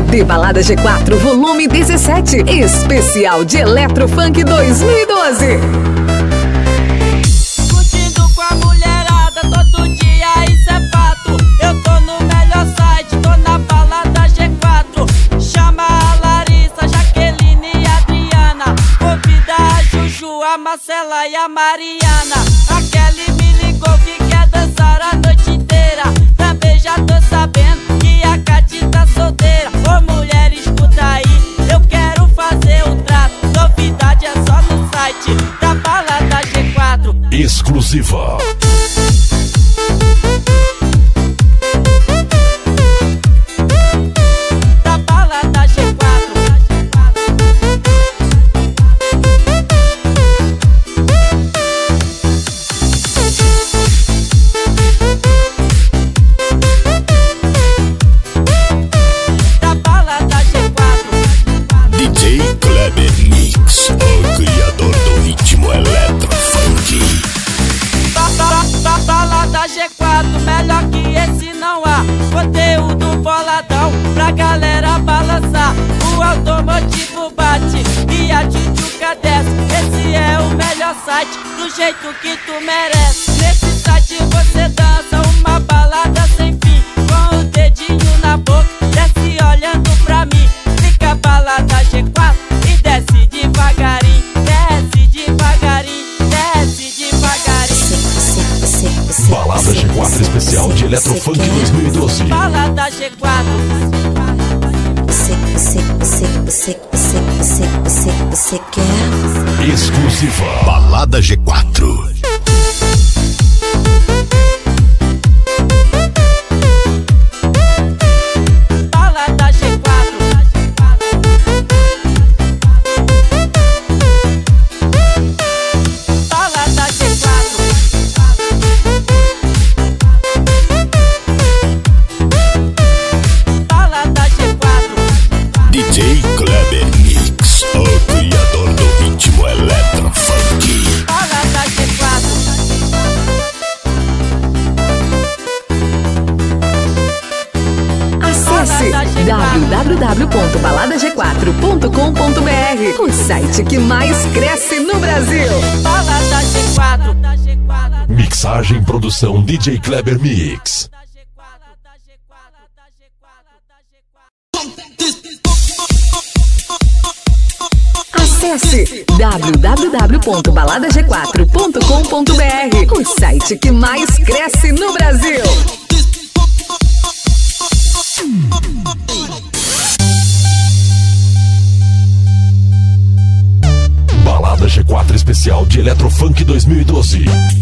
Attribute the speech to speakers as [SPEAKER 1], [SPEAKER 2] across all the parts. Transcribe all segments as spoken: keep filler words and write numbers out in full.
[SPEAKER 1] de Balada G quatro, volume dezessete, especial de Eletrofunk dois mil e doze.
[SPEAKER 2] Curtindo com a mulherada todo dia, isso é fato. Eu tô no melhor site, tô na Balada G quatro. Chama a Larissa, Jaqueline e a Adriana. Convida a Juju, a Marcela e a Mariana. A Kelly me ligou que quer dançar a noite inteira. Também já tô sabendo que a Cati tá solteira. Ô mulher, escuta aí, eu quero fazer o trato. Novidade é só no site da Balada G quatro.
[SPEAKER 3] Exclusiva.
[SPEAKER 2] Da Balada G quatro. Da Balada G quatro.
[SPEAKER 3] D J Kleber Mix, o criador do ritmo Eletrofunk.
[SPEAKER 2] Ba- ba- ba- Balada G quatro, melhor que esse não há. Conteúdo boladão pra galera balançar. O automotivo bate e a tchutchuca desce. Esse é o melhor site, do jeito que tu merece. Nesse site você dança uma balada sem fim, com o dedinho na boca, desce olhando pra mim. Fica Balada G quatro e desce devagarinho. Desce devagarinho, desce devagarinho.
[SPEAKER 3] Balada G quatro especial de Eletrofunk dois mil e doze.
[SPEAKER 2] Balada G quatro.
[SPEAKER 4] Você, você, você, você, você, você, você, você quer?
[SPEAKER 3] Exclusiva. Balada G quatro.
[SPEAKER 2] Balada G quatro. Balada G quatro. Balada G quatro.
[SPEAKER 3] D J Kleber Mix, o criador do ritmo Eletrofunk.
[SPEAKER 2] Balada G quatro.
[SPEAKER 1] Acesse w w w ponto balada g quatro ponto com ponto b r, o site que mais cresce no Brasil.
[SPEAKER 2] Balada G quatro.
[SPEAKER 3] Mixagem, produção D J Kleber Mix.
[SPEAKER 1] Acesse w w w ponto balada g quatro ponto com ponto b r, o site que mais cresce no Brasil.
[SPEAKER 3] Balada G quatro especial de Eletrofunk dois mil e doze.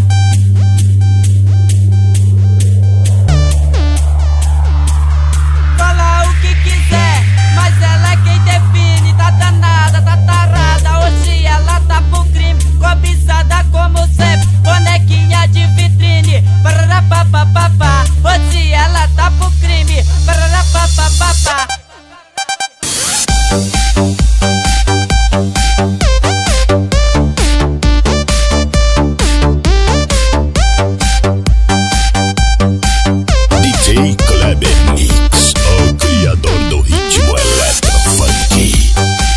[SPEAKER 2] Fala o que quiser, mas ela é quem define. Tá danada, tá tarada, hoje ela tá pro crime. Cobiçada como sempre, bonequinha de vitrine. Pararapapapapá, hoje ela tá pro crime. Pararapapapapá.
[SPEAKER 3] D J Kleber Mix, o criador do ritmo Eletrofunk.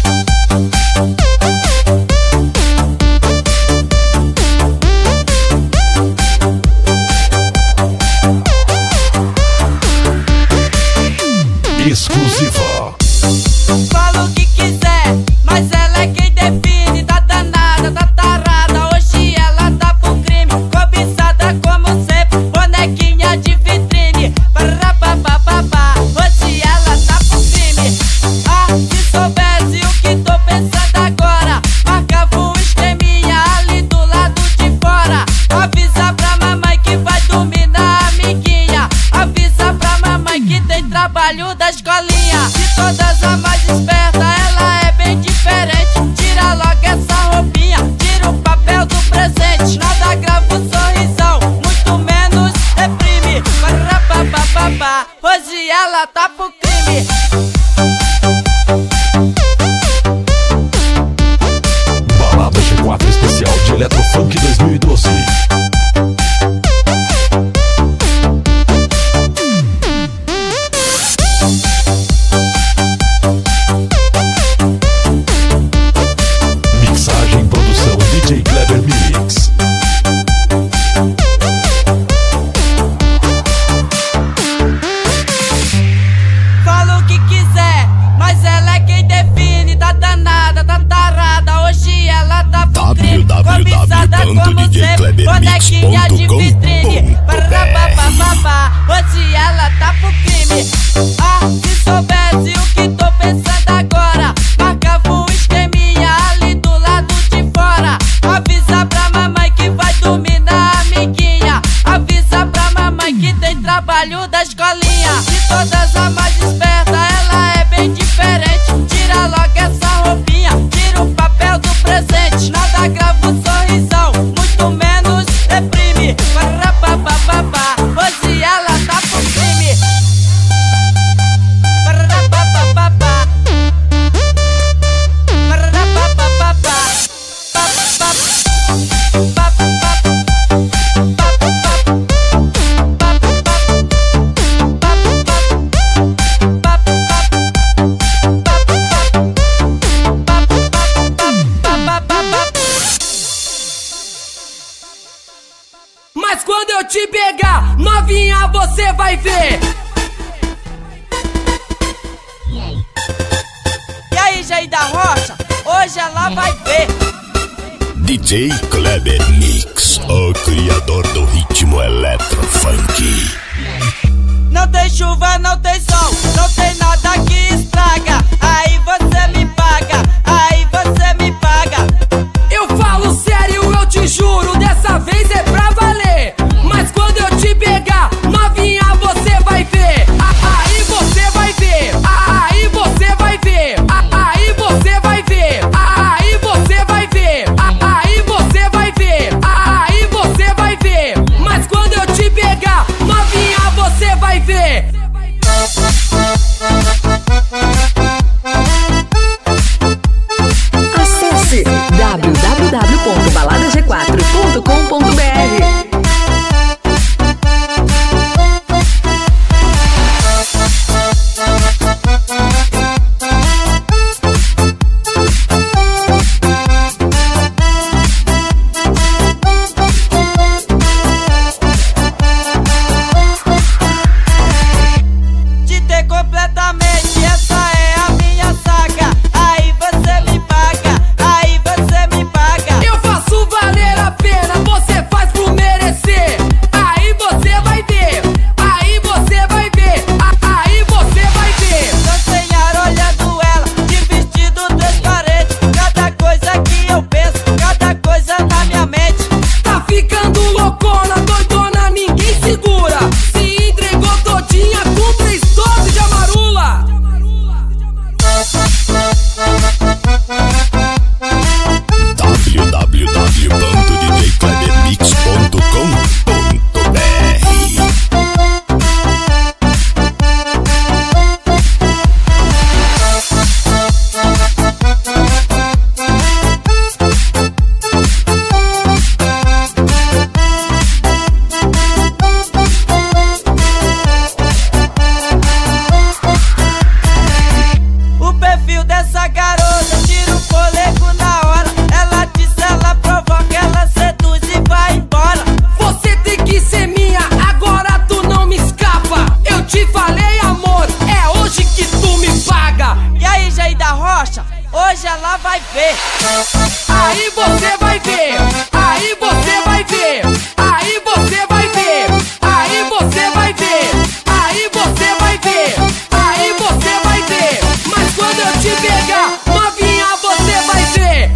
[SPEAKER 3] Exclusiva.
[SPEAKER 2] Fala o que quiser, mas ela é quem define. Tá danada, tá tarada, hoje ela tá pro crime. Cobiçada como sempre, bonequinha de vitrine. Pararapapapapá, hoje ela tá pro crime. Ah, se soubesse o que tô pensando agora, marcava um esqueminha ali do lado de fora. Avisa pra mamãe que vai dormir na amiguinha. Avisa pra mamãe que tem trabalho da escolinha. De todas a mais esperta, ela é bem diferente. Tira logo essa roupinha, tira o papel do presente. Nada grava o sorrisão, muito menos reprime. Pararapapapapá, hoje ela tá pro crime.
[SPEAKER 3] Balada G quatro especial de Eletrofunk dois mil e doze.
[SPEAKER 2] bonequinha de vitrine. Pararapapapá, hoje ela tá pro crime. Ah, se soubesse o que tô pensando agora, marcava um esqueminha ali do lado de fora. Avisa pra mamãe que vai dormir na amiguinha. Avisa pra mamãe que tem trabalho da escolinha. De todas a mais esperta, ela é bem diferente. Tira logo essa roupinha, tira o papel do presente. Nada grava um sorrisão, muito menos deprime. Pararapapapá, hoje ela tá pro crime. Pararapapapá, pararapapapá,
[SPEAKER 5] mas quando eu te pegar, novinha, você vai ver.
[SPEAKER 2] e aí, Jair da Rocha, hoje ela vai ver.
[SPEAKER 3] D J Kleber Mix, o criador do ritmo eletrofunk.
[SPEAKER 2] Não tem chuva, não tem sol, não tem nada que estraga. Aí você me paga, aí você me paga.
[SPEAKER 5] Eu falo sério, eu te juro, dessa vez é pra valer. Mas quando eu te pegar, novinha, você vai ver. Ah, aí você vai ver. Ah, aí você vai ver. Ah, aí você vai ver. Ah, aí você vai ver. Ah, aí você vai ver. Ah, aí você vai ver. Mas quando eu te pegar, novinha, você vai ver. Acesse w w w ponto balada g quatro ponto com ponto b r.
[SPEAKER 2] De ter completamente, essa é a minha saga. Aí você me paga, aí você me paga.
[SPEAKER 5] Eu faço valer a pena, você faz por merecer. Aí você vai ver, aí você vai ver, ah, aí você vai ver.
[SPEAKER 2] Tô sem ar olhando ela, de vestido transparente. Cada coisa que eu penso, cada coisa na minha mente.
[SPEAKER 5] Tá ficando loucona, doidona, ninguém segura. Se entregou todinha com três doses de amarula.
[SPEAKER 3] w w w ponto d j kleber mix ponto com ponto b r.
[SPEAKER 2] O perfil dessa garota tira o fôlego na hora. Ela diz, ela provoca, ela seduz e vai embora.
[SPEAKER 5] Você tem que ser minha, agora tu não me escapa. Eu te falei, amor, é hoje que tu me paga.
[SPEAKER 2] E aí, Jair da Rocha, hoje ela vai ver.
[SPEAKER 5] Aí você vai ver, aí você vai ver, aí você vai ver, aí você vai ver, aí você vai ver, aí você vai ver. Mas quando eu te pegar, novinha, você vai ver.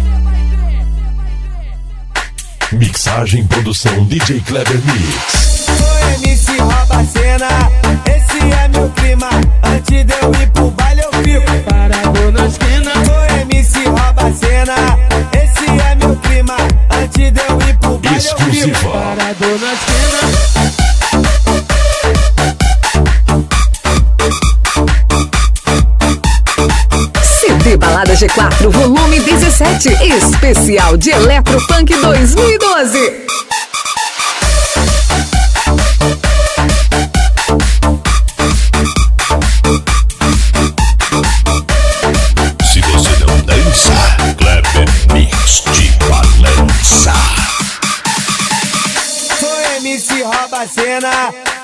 [SPEAKER 6] Mixagem, produção D J Kleber Mix.
[SPEAKER 7] O M C rouba a cena, esse é meu clima. Antes de eu ir pro baile eu fico parado na esquina. O M C rouba a cena, esse é meu clima. Antes de eu ir pro baile eu fico
[SPEAKER 6] Exclusiva.
[SPEAKER 7] parado na esquina.
[SPEAKER 1] C D Balada G quatro, volume dezessete, especial de Eletropunk dois mil e doze.
[SPEAKER 3] Se você não dança, Kleber Mix te balança.
[SPEAKER 7] O M C rouba a cena,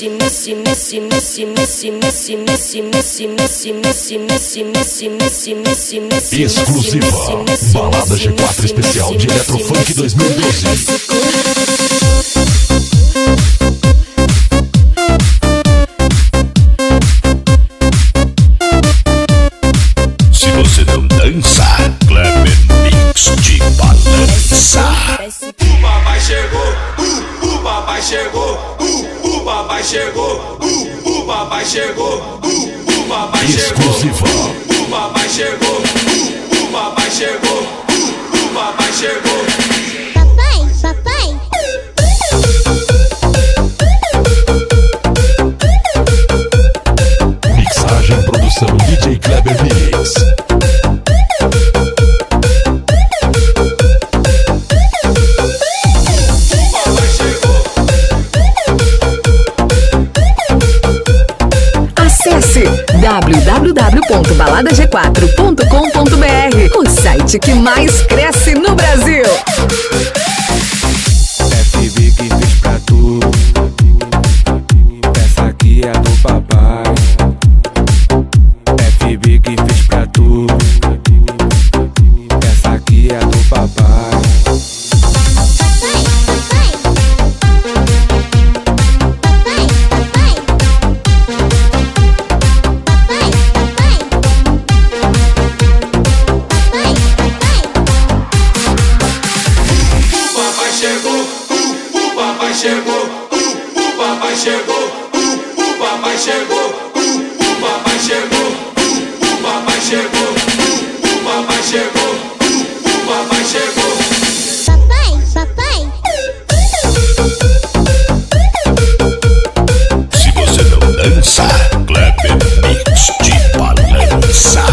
[SPEAKER 6] Exclusiva Balada G quatro especial de Eletrofunk dois mil e doze.
[SPEAKER 3] Se você não dança, Kleber Mix de balança.
[SPEAKER 8] O papai chegou, uh, o papai chegou, uh, o papai chegou, uh, o papai chegou, uh, o papai chegou.
[SPEAKER 6] Exclusiva.
[SPEAKER 8] O papai chegou, uh, o papai chegou, uh, o papai chegou.
[SPEAKER 4] Papai, papai.
[SPEAKER 6] Mixagem, produção D J Kleber Mix.
[SPEAKER 1] Acesse w w w ponto balada g quatro ponto com ponto b r, o site que mais cresce no Brasil.
[SPEAKER 7] F B que fez pra tu. Essa aqui é do papai. F B que fez pra tu. Essa aqui é do papai.
[SPEAKER 8] Chegou, uh, o papai chegou, uh, o papai chegou, uh, o papai chegou, uh, o papai chegou, uh, o papai chegou, uh, o papai chegou.
[SPEAKER 4] Papai, papai.
[SPEAKER 3] Se você não dança, Kleber Mix de balança.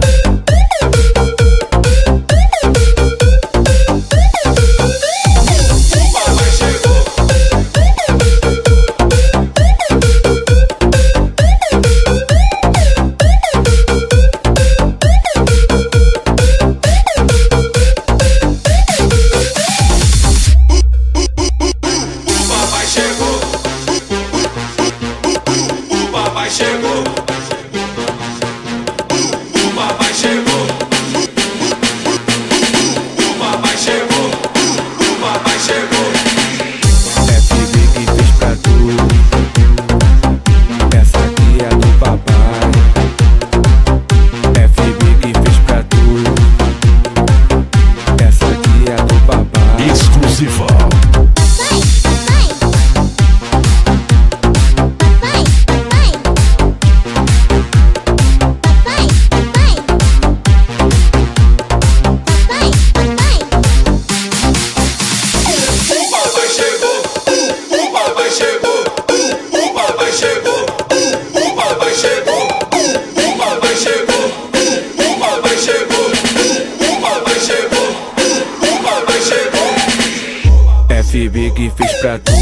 [SPEAKER 7] F B que fez pra tu.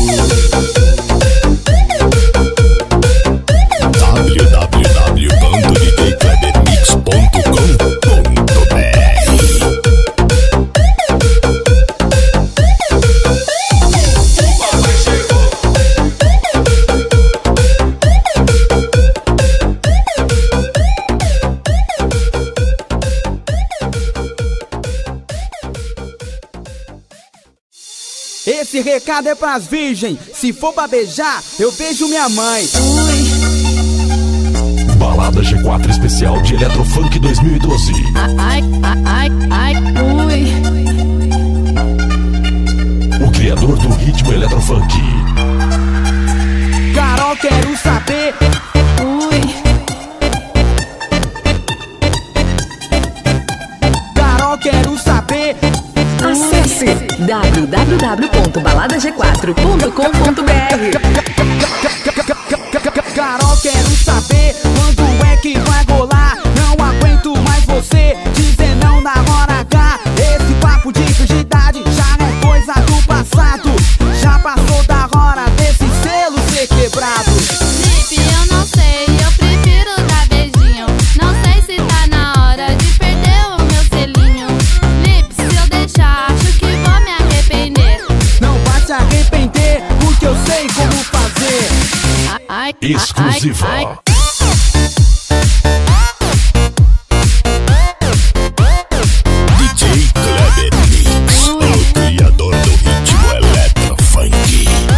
[SPEAKER 3] w w w ponto d j kleber mix ponto com ponto b r.
[SPEAKER 9] Esse recado é pras virgens. Se for pra beijar, eu beijo minha mãe.
[SPEAKER 6] Balada G quatro especial de Eletrofunk dois mil e doze.
[SPEAKER 4] Ai, ai, ai, ai, ui.
[SPEAKER 6] O criador do ritmo Eletrofunk.
[SPEAKER 9] Carol, quero saber.
[SPEAKER 4] Ui.
[SPEAKER 9] Carol, quero saber.
[SPEAKER 1] Acesse w w w ponto balada g quatro ponto com ponto b r.
[SPEAKER 9] Carol, quero saber quando é que vai rolar. Não aguento mais você dizer não na hora H. Esse papo de frigidade já é coisa do passado. Já passou da hora desse selo ser quebrado.
[SPEAKER 4] Lipe, eu não sei, eu prefiro dar beijinho. Não sei se tá na hora de perder o meu selinho. Lipe, se eu deixar, acho que vou me arrepender.
[SPEAKER 9] Não vai se arrepender, porque eu sei como fazer.
[SPEAKER 6] Exclusiva.
[SPEAKER 3] D J Kleber Mix, o criador do ritmo eletrofunk.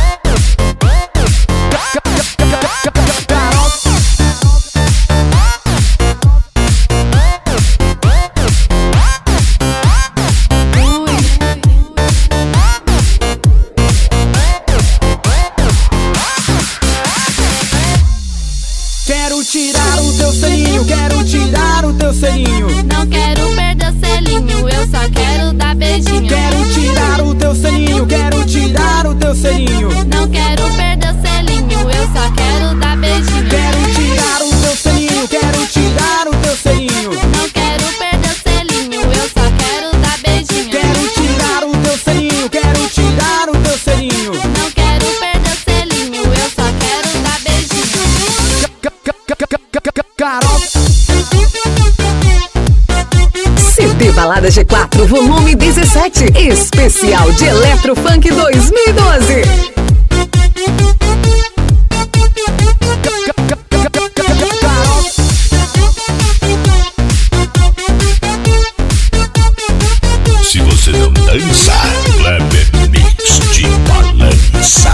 [SPEAKER 9] Quero tirar o teu selinho, quero tirar o teu selinho.
[SPEAKER 4] Não quero perder o selinho, eu só quero dar beijinho.
[SPEAKER 9] Quero tirar o teu selinho, quero tirar o teu selinho.
[SPEAKER 4] Não quero perder o selinho, eu só quero dar beijinho.
[SPEAKER 9] Quero tirar o teu selinho, quero tirar o teu selinho.
[SPEAKER 4] Não quero perder o selinho, eu só quero dar beijinho.
[SPEAKER 9] Quero tirar o teu selinho, quero tirar o teu selinho.
[SPEAKER 4] Não quero perder o selinho, eu só quero dar beijinho.
[SPEAKER 9] Carol.
[SPEAKER 1] C D Balada G quatro, volume dezessete, especial de Eletrofunk dois mil e doze.
[SPEAKER 3] Se você não dança, Kleber Mix te balança.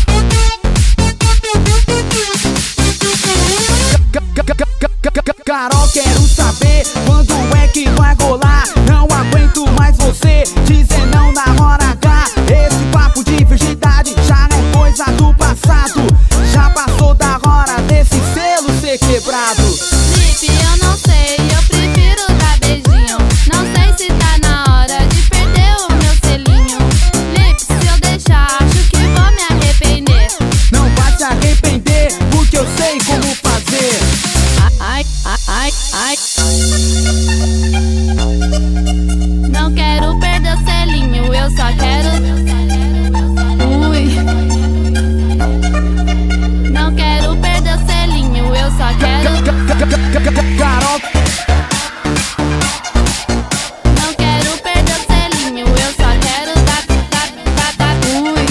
[SPEAKER 9] Carol, quero saber quando é que vai rolar. Não aguento mais você dizer não na hora H. Esse papo de virgindade já é coisa do passado. Já passou da hora desse selo ser quebrado.
[SPEAKER 4] Lipe, eu não sei, eu prefiro dar beijinho. Não sei se tá na hora de perder o meu selinho. Lipe, se eu deixar, acho que vou me arrepender.
[SPEAKER 9] Não vai se arrepender, porque eu sei como fazer.
[SPEAKER 4] Ai, ai, ai, ai. Não quero perder o selinho, eu só quero. Ui. Não quero perder o selinho, eu só quero.
[SPEAKER 9] Carol.
[SPEAKER 4] Não quero perder o selinho, eu só quero dar, dar, dar, dar. Ui.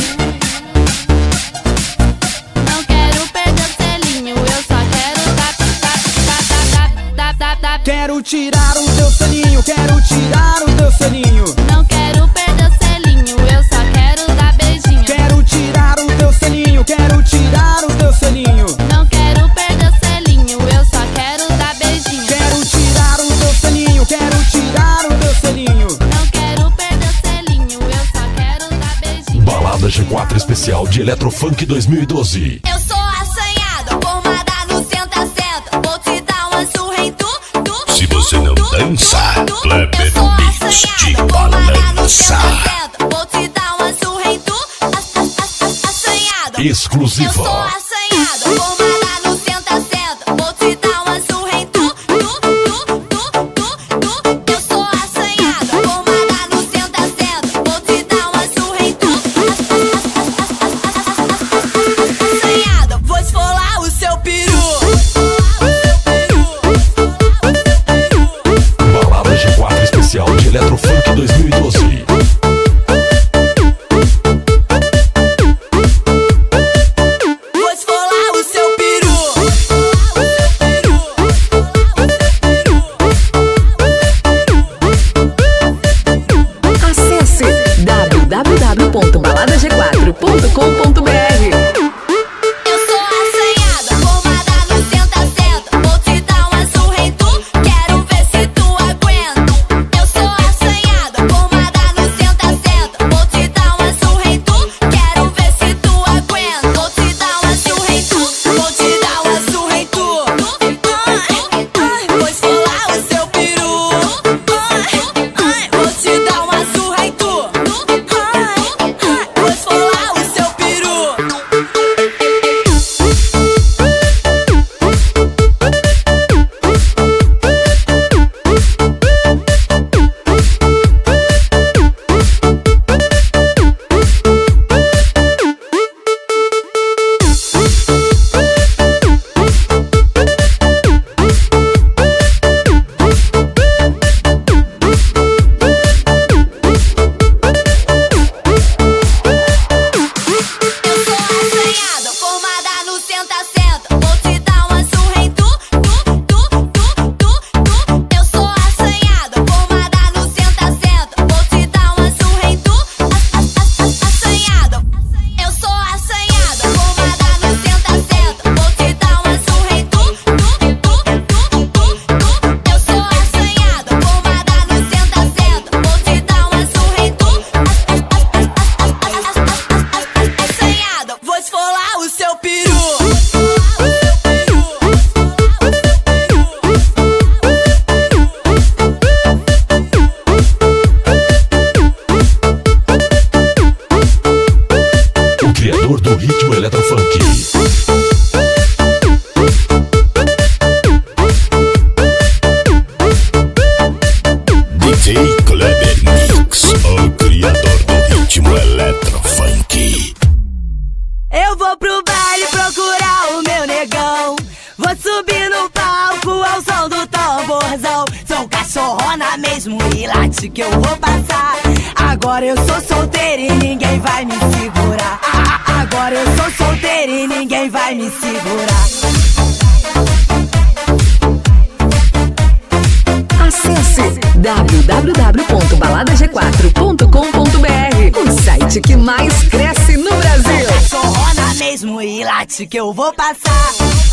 [SPEAKER 4] Não quero perder o selinho, eu só quero dar, dar, dar, dar, dar, dar, dar.
[SPEAKER 9] Quero tirar o teu selinho, quero tirar o teu selinho.
[SPEAKER 4] Não quero perder o selinho, eu só quero dar beijinho.
[SPEAKER 9] Quero tirar o teu selinho, quero tirar o teu selinho.
[SPEAKER 4] Não quero perder o selinho, eu só quero dar beijinho.
[SPEAKER 9] Quero tirar o teu selinho, quero tirar o teu selinho.
[SPEAKER 4] Não quero perder o selinho, eu só quero dar beijinho.
[SPEAKER 6] Balada G quatro especial de Eletrofunk dois mil e doze.
[SPEAKER 4] Eu sou assanhada, formada no senta-senta. Vou te dar uma surra em tu, tu.
[SPEAKER 3] Se você não dança, Kleber Mix te balança.
[SPEAKER 4] Vou te dar uma surra em tu, assanhada.
[SPEAKER 6] Exclusiva.
[SPEAKER 4] Eu sou assanhada, formada no senta-senta. Vou te dar uma surra em tu, tu, tu, tu, tu, tu. Eu sou assanhada, formada no senta-senta. Vou te dar uma surra em tu, assanhada. Vou esfolar o seu peru.
[SPEAKER 6] Balada G quatro especial de Eletrofunk dois mil e doze.
[SPEAKER 4] Vou esfolar o seu peru.
[SPEAKER 1] Acesse w w w ponto balada g quatro ponto com ponto b r.
[SPEAKER 4] Eu sou assanhada, formada no senta-senta. Vou te dar uma surra em tu, quero ver se tu aguenta. Eu sou assanhada, formada no senta-senta. Vou te dar uma surra em tu, quero ver se tu aguenta. Vou te dar uma surra em tu, vou te dar uma surra em tu. Ai, ai, vou esfolar o seu peru. Ai, ai, vou te dar uma surra em tu. Ai, ai, vou esfolar o seu peru.
[SPEAKER 10] cachorrona mesmo e late que eu vou passar. Agora eu sou solteira e ninguém vai me segurar. Agora eu sou solteira e ninguém vai me segurar.
[SPEAKER 1] Acesse w w w ponto balada g quatro ponto com ponto b r, o site que mais cresce no Brasil.
[SPEAKER 10] Cachorrona mesmo e late que eu vou passar.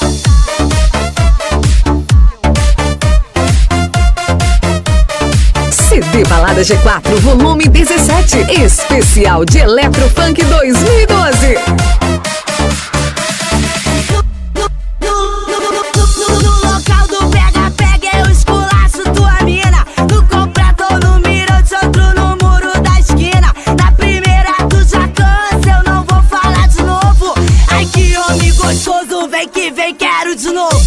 [SPEAKER 1] C D Balada G quatro, volume dezessete, especial de Eletrofunk dois mil e doze.
[SPEAKER 10] Vem que vem, quero de novo.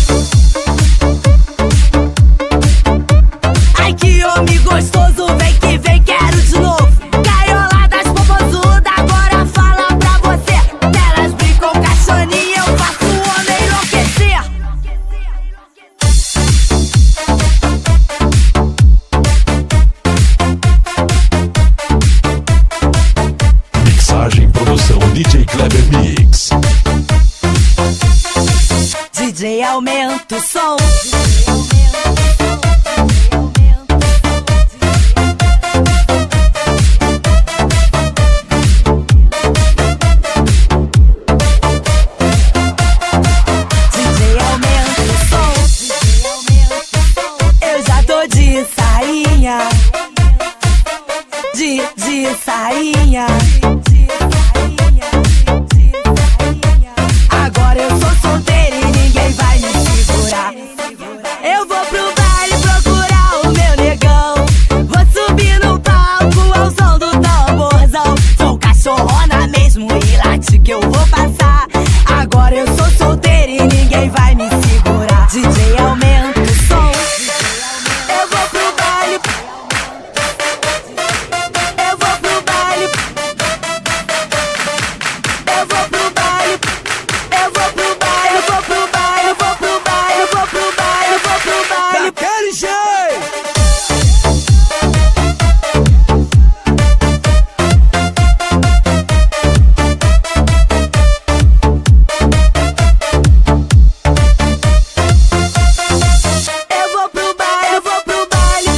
[SPEAKER 10] Ai que homem gostoso, vem que vem, quero de novo. Caioladas popozuda, agora fala pra você. Elas brincam caixoninha, eu faço o homem enlouquecer.
[SPEAKER 6] Mixagem, produção, D J Kleber Mix.
[SPEAKER 10] D J aumenta o som. D J aumenta o som. Eu já tô de sainha. De, de sainha. Agora eu sou solteira e ninguém vai me segurar. Eu vou pro baile procurar o meu negão. Vou subir no palco ao som do tamborzão. Sou cachorrona mesmo e late que eu vou passar. Agora eu sou solteira e ninguém vai me segurar. D J aumenta o som. Eu vou pro baile. Eu vou pro baile. Eu vou pro baile. Eu vou pro baile, eu vou pro baile, eu vou pro baile, eu vou pro baile, eu vou pro baile. Daquele jeito. Eu vou pro baile, eu vou pro baile.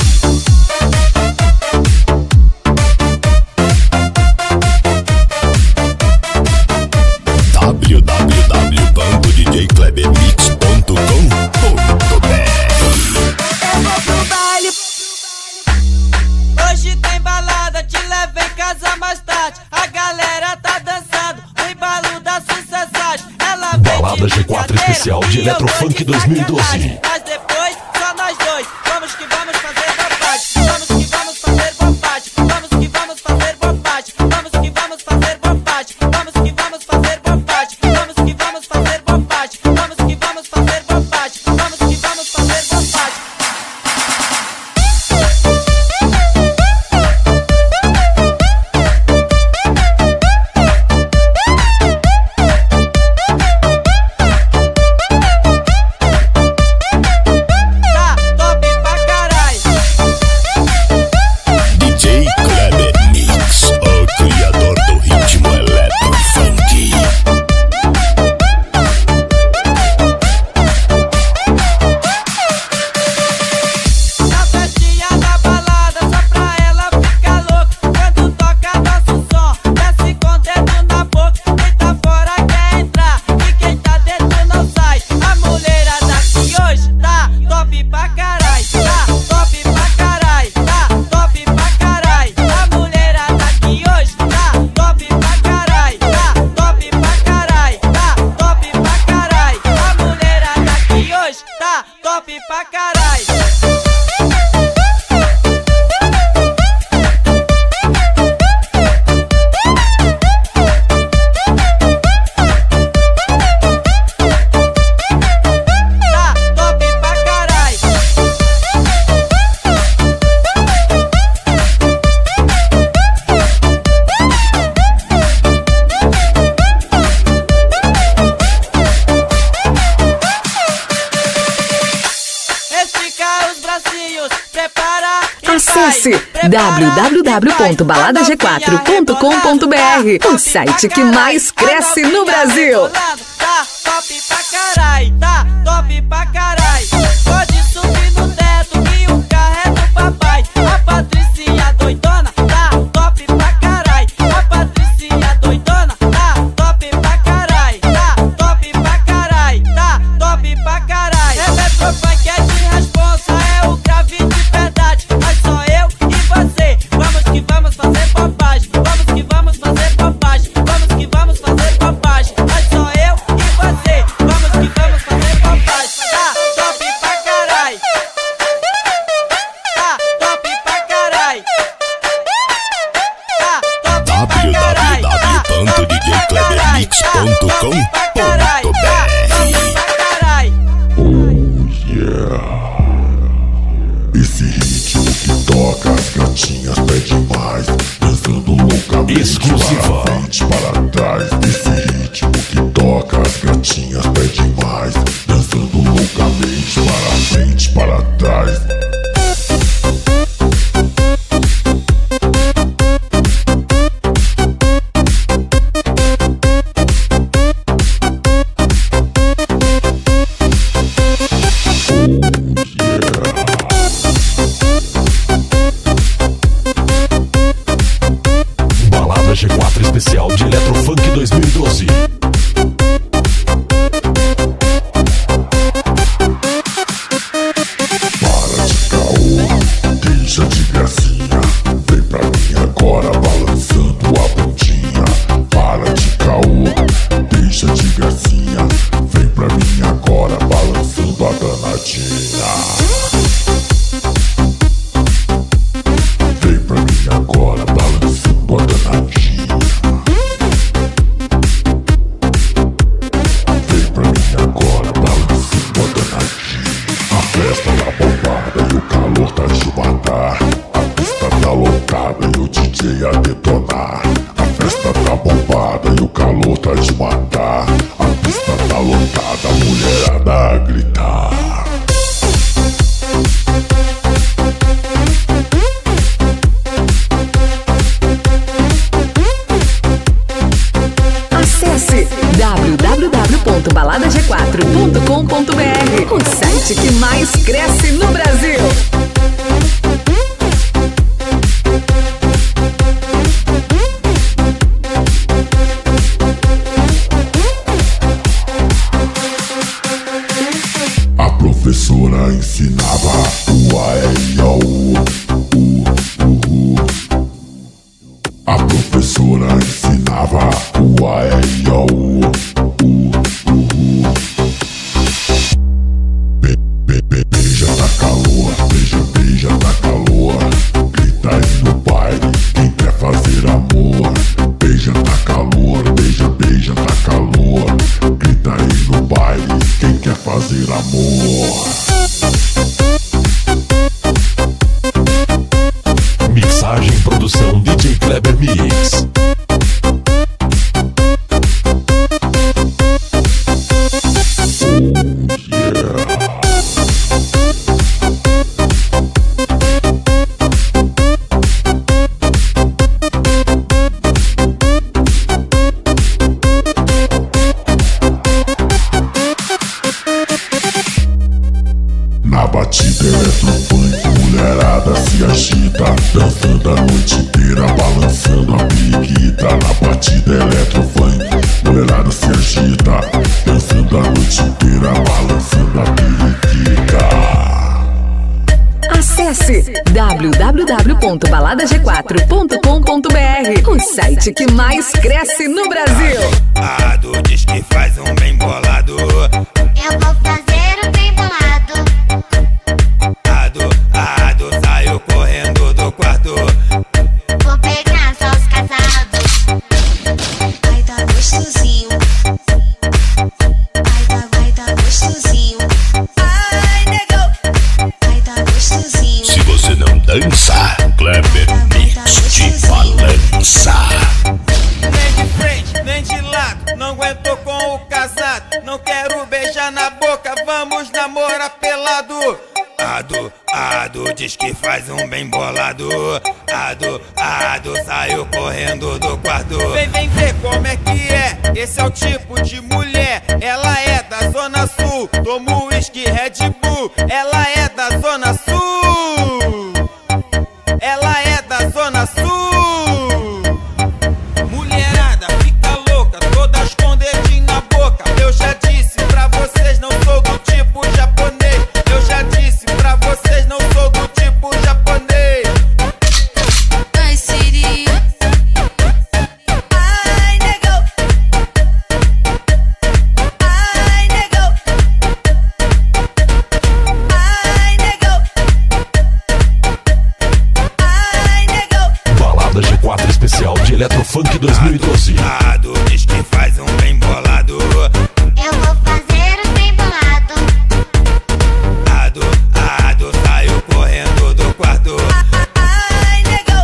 [SPEAKER 3] w w w ponto d j kleber mix ponto com ponto b r.
[SPEAKER 10] Eu vou pro baile.
[SPEAKER 2] Hoje tem balada, te levo em casa mais tarde. A galera tá dançando, o embalo da sucessagem. Ela vem
[SPEAKER 6] Balada G quatro especial de Eletrofunk dois mil e doze.
[SPEAKER 2] Mas depois, só nós dois. Vamos que vamos fazer bobagem. Vamos que vamos fazer bobagem. Vamos que vamos fazer bobagem. Vamos que vamos fazer bobagem. Vamos que vamos fazer bobagem. Vamos que vamos fazer bobagem. Vamos que vamos fazer bobagem. Vamos que vamos fazer bobagem.
[SPEAKER 1] w w w ponto balada g quatro ponto com ponto b r, o site que mais cresce no Brasil.
[SPEAKER 2] Tá top pra carai, tá top pra carai. Pode subir no teto que o carro é do papai. A Patricinha doidona, tá top pra carai. A Patricinha doidona, tá top pra carai. Tá top pra carai, tá top pra carai. É Metropunk, é de responsa, é o grave de verdade. Mas só eu e você, vamos que vamos fazer bobagem. Vamos que vamos fazer bobagem. Vamos que vamos fazer bobagem. Mas só eu e você, vamos que vamos fazer bobagem. Tá top pra carai. Tá top pra carai. Tá top pra carai.
[SPEAKER 3] w w w ponto d j kleber mix ponto com ponto b r.
[SPEAKER 11] Esse ritmo que toca as gatinhas pede mais, dançando loucamente
[SPEAKER 6] Exclusiva.
[SPEAKER 11] para frente, para trás. Esse ritmo que toca as gatinhas pede mais, dançando loucamente para frente, para trás.
[SPEAKER 6] Balada G quatro especial de Eletrofunk dois mil e doze.
[SPEAKER 11] Para de caô, deixa de gracinha, vem pra mim agora balançando a bundinha. Para de caô, deixa de gracinha, vem pra mim agora balançando a danadinha. Vem pra mim agora balançando a danadinha. Vem pra mim agora balançando a danadinha. A festa tá bombada e o calor tá de matar. A pista tá lotada e o D J a detonar. A festa tá bombada e o calor tá de matar. A pista tá lotada, a mulherada a gritar.
[SPEAKER 1] Acesse w w w ponto balada g quatro ponto com ponto b r, o site que mais cresce no Brasil.
[SPEAKER 11] A professora ensinava o A, E, I, O, U, U, U. A professora ensinava o A, E, I, O, U, U, U. Be, be, be, beija, tá calor, beija, beija, tá calor. Grita aí no baile, quem quer fazer amor. Beija, tá calor, beija, beija, tá calor. Grita aí no baile, quem quer fazer amor.
[SPEAKER 6] Mixagem e produção D J Kleber Mix.
[SPEAKER 11] Na batida eletrofunk, mulherada se agita, dançando a noite inteira, balançando a periquita. Na batida eletrofunk, mulherada se agita, dançando a noite inteira, balançando a periquita.
[SPEAKER 1] Acesse w w w ponto balada g quatro ponto com ponto b r, o site que mais cresce no Brasil.
[SPEAKER 12] Ado diz que faz um bem bolado.
[SPEAKER 13] Eu vou fazer um bem bolado.
[SPEAKER 12] Ado, Ado saiu correndo do quarto.
[SPEAKER 13] Vou pegar só os casados.
[SPEAKER 10] Vai tá gostosinho. Vai tá, vai tá gostosinho. Ai, negão. Vai tá gostosinho.
[SPEAKER 3] Se você não dança, Kleber Mix te balança.
[SPEAKER 2] Nem de frente, nem de lado, não aguentou com o casado. Não quero beijar na boca, vamos namorar pelado.
[SPEAKER 12] Ado, Ado diz que faz um bem bolado. Ado, ado, saiu correndo do quarto.
[SPEAKER 7] Vem, vem ver como é que é. Esse é o tipo de mulher. Ela é da Zona Sul. Toma uísque Red Bull. Ela é da Zona Sul. Ela é da Zona Sul. Mulherada fica louca, todas com dedinho na boca. Eu já disse pra vocês, não sou do tipo japonês. Eu já disse pra vocês, não sou do tipo japonês.
[SPEAKER 4] Ai, Siri. Ai, negão. Ai, negão. Ai, negão. Ai, negão.
[SPEAKER 6] Balada G quatro especial de Eletrofunk dois mil e doze.
[SPEAKER 12] Ado, diz que faz um bem bolado.
[SPEAKER 13] Eu vou fazer o bem bolado.
[SPEAKER 12] Ado, ado, saiu correndo do quarto.
[SPEAKER 4] Ai, negão.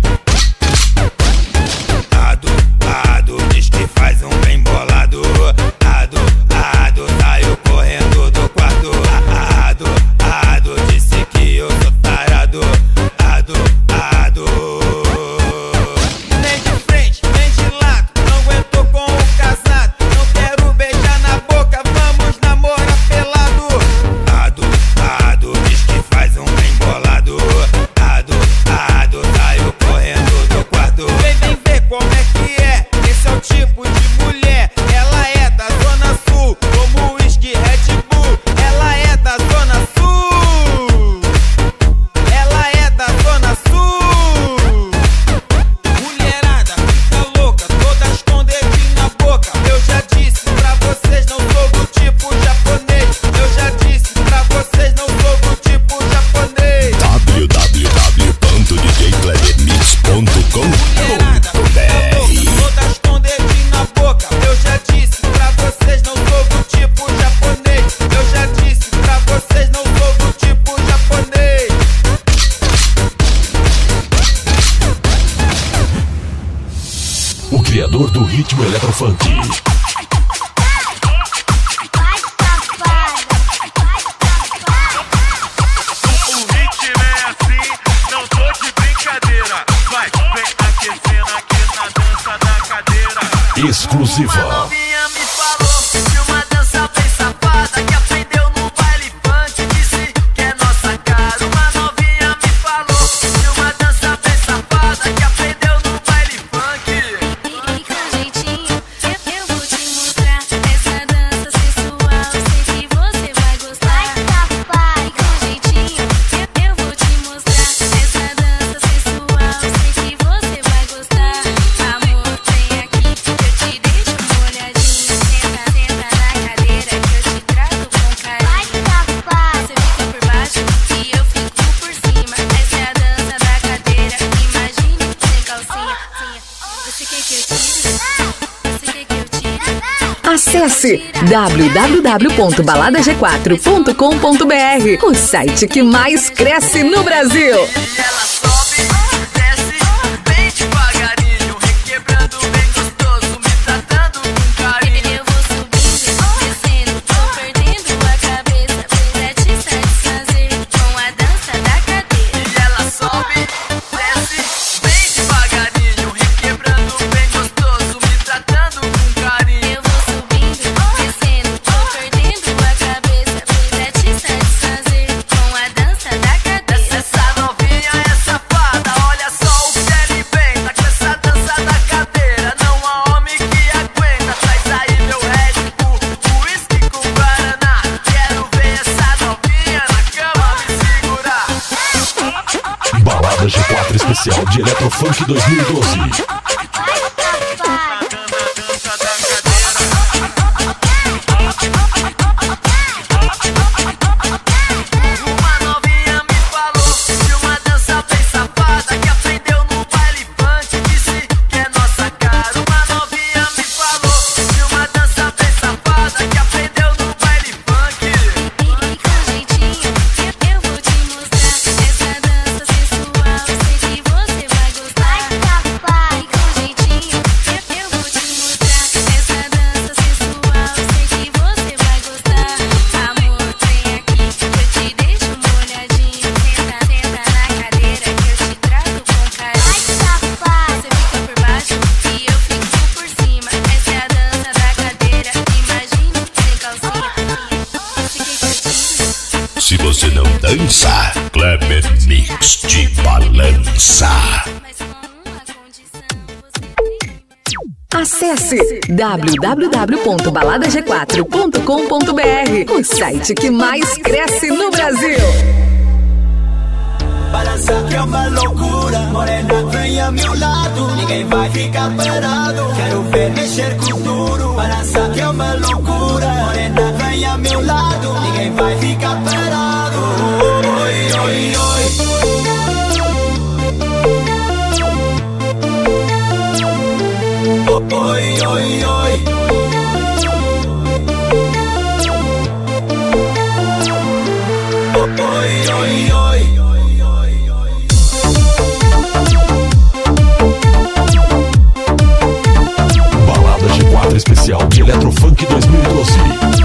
[SPEAKER 12] Ado, ado, diz que faz um bem bolado. Ado, ado, saiu correndo do quarto. Ado, ado, disse que eu sou tarado. Ado, ado.
[SPEAKER 7] Nem de frente, nem de lado. Não aguentou com o casado. Não quero beijar na boca, vamos namorar pelado.
[SPEAKER 12] Ado, ado, diz que faz um bem bolado. Ado, ado, saiu correndo do quarto.
[SPEAKER 7] Vem, vem ver como é que é. Esse é o tipo de mulher. Ela é da Zona Sul. Como uísque Red Bull. Ela é da Zona Sul. Ela é da Zona Sul. Mulherada fica louca, todas com dedinho na boca. Eu já disse pra vocês, não sou do tipo japonês. Eu já disse pra vocês, não sou do tipo japonês.
[SPEAKER 3] w w w ponto d j kleber mix ponto com ponto b r.
[SPEAKER 7] Todas com dedinho na boca. Eu já disse pra vocês, não sou do tipo japonês. Eu já disse pra vocês, não sou do tipo japonês.
[SPEAKER 6] O criador do ritmo Eletrofunk.
[SPEAKER 13] Vai, safado. Vai, safado.
[SPEAKER 8] O ritmo é assim, não tô de brincadeira. Vai, vem aquecendo aqui na dança da cadeira.
[SPEAKER 6] Exclusiva.
[SPEAKER 2] Novinha me falou de uma dança bem safada que aprendeu no baile funk, disse que é nossa cara. Uma novinha me falou de uma dança bem safada que aprendeu no baile funk.
[SPEAKER 4] E com jeitinho, eu, eu vou te mostrar essa dança sensual. Sei que você vai gostar.
[SPEAKER 13] Vai, safado.
[SPEAKER 4] E com jeitinho, eu, eu vou te mostrar essa dança sensual. Sei que você vai gostar. Amor, vem aqui, eu te deixo uma olhadinha. Senta, senta na cadeira que eu te trato com carinho.
[SPEAKER 13] Vai, safado.
[SPEAKER 4] Você fica por baixo e eu fico por cima. Essa é a dança da cadeira. Imagine sem calcinha. Você quer que eu tire? Você quer que eu tire?
[SPEAKER 1] Acesse w w w ponto balada g quatro ponto com ponto b r, o site que mais cresce no Brasil.
[SPEAKER 2] E ela sobe, desce, bem devagarinho, requebrando bem gostoso, me tratando com carinho.
[SPEAKER 4] Eu vou subindo, descendo, tô perdendo a cabeça pra te satisfazer com a dança da cadeira.
[SPEAKER 2] E ela sobe, desce, bem devagarinho, requebrando bem gostoso, me tratando com carinho.
[SPEAKER 4] Eu vou subindo, descendo, tô perdendo a cabeça pra te satisfazer com a dança da cadeira.
[SPEAKER 2] Essa novinha é safada, olha só o que ele inventa com essa dança da cadeira. Não há homem que aguenta. Traz aí meu Red Bull, uísque com Guaraná. Quero ver essa novinha na cama me segurar.
[SPEAKER 6] Balada G quatro especial de Eletrofunk dois mil e doze.
[SPEAKER 13] Vai, safado.
[SPEAKER 8] Dança da cadeira.
[SPEAKER 2] Uma novinha me falou de uma dança bem safada que aprendeu no baile funk, disse que é nossa cara. Uma novinha me falou de uma dança bem safada que aprendeu no baile funk.
[SPEAKER 4] E com jeitinho, eu, eu vou te mostrar essa dança sensual. Sei que você vai gostar.
[SPEAKER 13] Vai, safado.
[SPEAKER 4] E com
[SPEAKER 3] dança, Kleber Mix de balança.
[SPEAKER 1] Acesse w w w ponto balada g quatro ponto com ponto b r, o site que mais cresce no Brasil.
[SPEAKER 7] Balança que é uma loucura, morena vem a meu lado, ninguém vai ficar parado, quero ver mexer com duro. Balança que é uma loucura, morena vem a meu lado, ninguém vai ficar parado. Oi, oi, oi. Oi, oi, oi. Oi, oi, oi.
[SPEAKER 6] Balada G quatro especial de Eletrofunk dois mil e doze.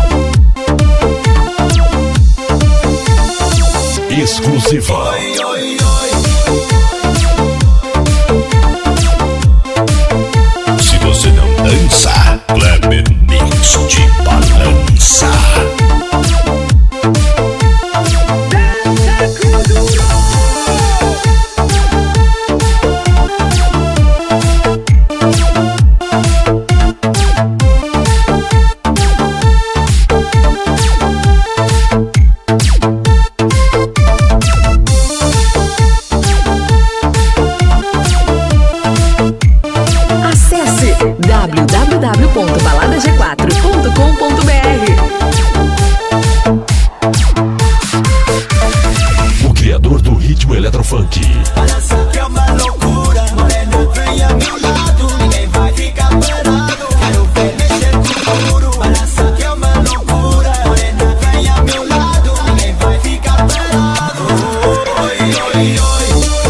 [SPEAKER 6] Exclusiva.
[SPEAKER 7] Oi, oi, oi.
[SPEAKER 3] Se você não dança, Kleber Mix de balança.
[SPEAKER 1] w w w ponto balada g quatro ponto com ponto b r.
[SPEAKER 6] O criador do ritmo eletrofunk.
[SPEAKER 7] Balança que é uma loucura, morena vem a meu lado, ninguém vai ficar parado, quero ver mexer com duro. Balança que é uma loucura, morena vem a meu lado, ninguém vai ficar parado. Oi, oi, oi.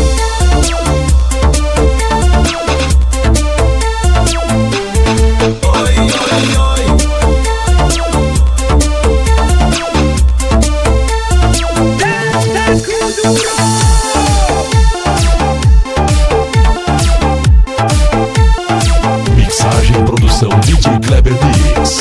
[SPEAKER 6] Mixagem e produção D J Kleber Mix.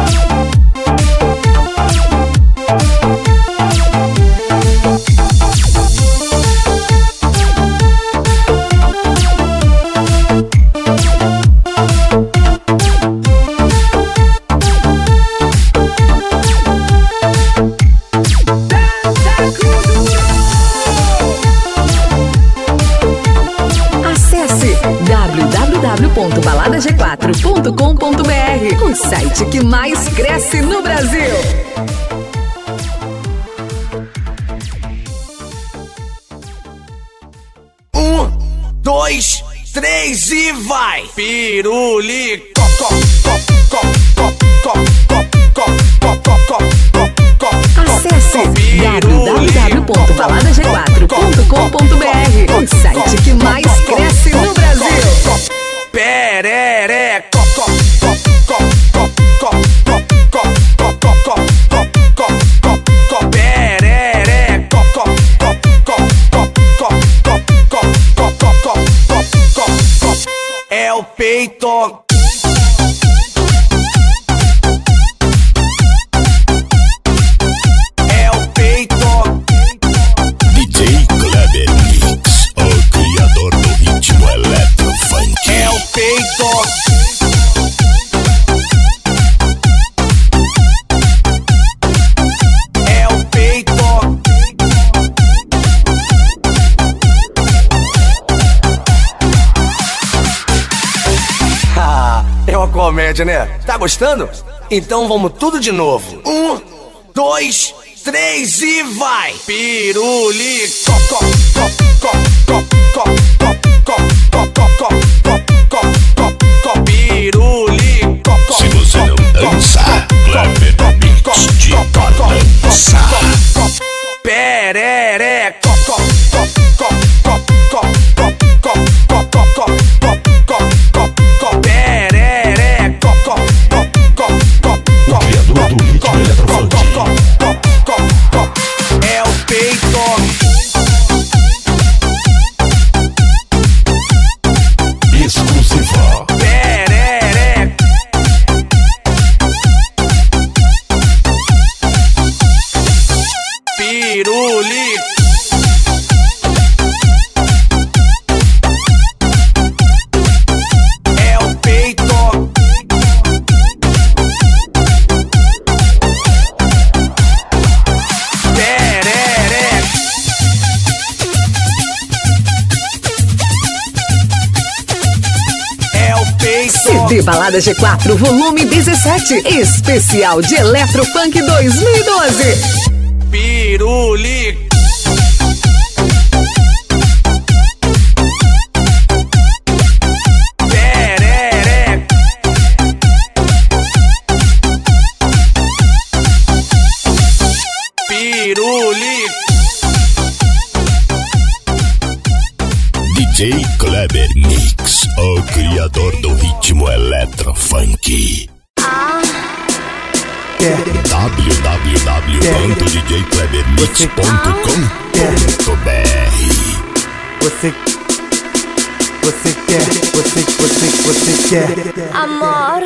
[SPEAKER 1] Acesse w w w ponto balada g quatro ponto com ponto b r, o site que mais cresce no Brasil.
[SPEAKER 7] Um, dois, três e vai! Piruli, co, co, co, co, co, co, co, co, co, co, co,
[SPEAKER 1] Acesse w w w ponto balada g quatro ponto com ponto b r, o site que mais cresce no Brasil.
[SPEAKER 7] Perere, co, co, co, co, co, co, co, co, co, co, co, co, co, co, perere, co, co, co, co, co, co, co, co, co, co, co, co, é o peito. É o peito.
[SPEAKER 3] D J Kleber Mix, o criador do ritmo eletrofunk.
[SPEAKER 7] É o peito. É o peito. Ah, é uma comédia, né? Tá gostando? Então vamos tudo de novo. Um, dois, três e vai! Piruli, co, co, co, co, co, co, co, co, co, co, co, co, co, co, piruli, co, co.
[SPEAKER 3] Se você não dança, Kleber Mix de balança.
[SPEAKER 7] Perere, co, co, co, co, co, co, co, co, co, co, co, co, co, perere, co, co, co, co, co,
[SPEAKER 6] O criador do ritmo eletrofunk.
[SPEAKER 7] é o peito.
[SPEAKER 6] Exclusiva.
[SPEAKER 5] sem
[SPEAKER 1] C
[SPEAKER 5] som.
[SPEAKER 1] D Balada G quatro, volume dezessete, especial de Electrofunk dois mil e doze.
[SPEAKER 5] Piruli. Perere. Piruli.
[SPEAKER 3] D J Kleber Mix, o criador do ritmo Electrofunk. w w w ponto d j kleber mix ponto com ponto b r.
[SPEAKER 7] Você, você quer, você, você, você quer
[SPEAKER 4] Amor.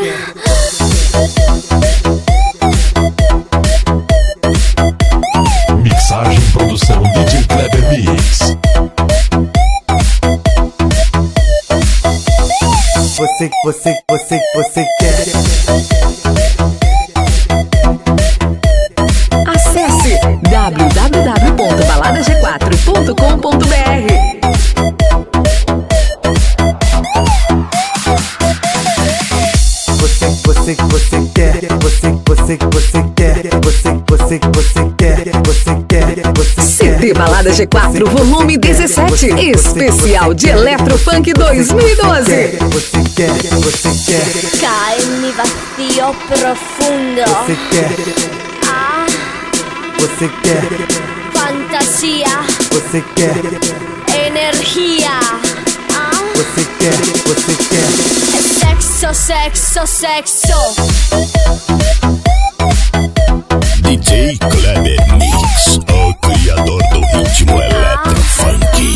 [SPEAKER 6] Mixagem, produção D J Kleber Mix.
[SPEAKER 7] Você, você, você, você quer.
[SPEAKER 1] Acesse w w w ponto balada g quatro ponto com ponto b r.
[SPEAKER 7] Você, você, você quer, você, você, você quer, você, você, você quer, você quer, você
[SPEAKER 1] C D Balada G quatro, volume dezessete, especial de Electrofunk dois mil e doze.
[SPEAKER 7] Você quer, você quer,
[SPEAKER 4] Cae en mi vacío profundo.
[SPEAKER 7] você quer,
[SPEAKER 4] Ah,
[SPEAKER 7] você quer,
[SPEAKER 4] fantasía,
[SPEAKER 7] você quer,
[SPEAKER 4] energía. Ah,
[SPEAKER 7] você quer, você quer.
[SPEAKER 4] es sexo, sexo, sexo.
[SPEAKER 3] D J Kleber Mix, o criador do ritmo Electrofunk.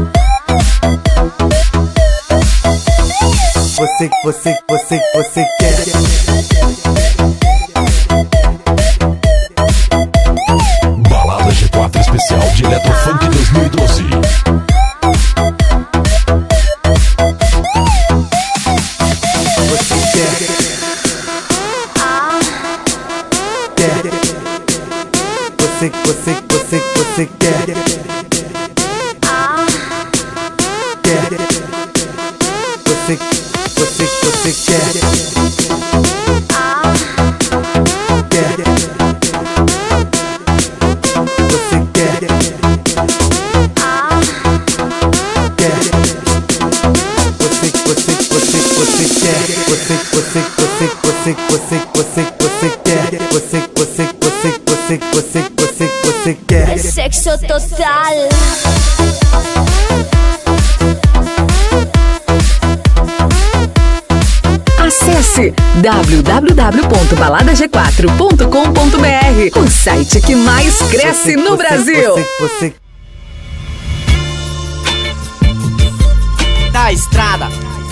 [SPEAKER 7] Você, você, você, você quer.
[SPEAKER 6] Balada G quatro especial de Electrofunk dois mil e doze.
[SPEAKER 7] Você quer,
[SPEAKER 4] Ah,
[SPEAKER 7] quer. Você, você, você, você quer,
[SPEAKER 4] ah,
[SPEAKER 7] quer. Você, você, você quer,
[SPEAKER 4] ah,
[SPEAKER 7] quer. Você quer,
[SPEAKER 4] ah.
[SPEAKER 7] quer. Você, você, você, você quer. Você, você, você, você, você, você, você quer. Você, você, você, você, você, você, você quer.
[SPEAKER 4] Es sexo total.
[SPEAKER 1] Acesse w w w ponto balada g quatro ponto com ponto b r, o site que mais cresce no Brasil.
[SPEAKER 7] Você, você,
[SPEAKER 5] Da estrada.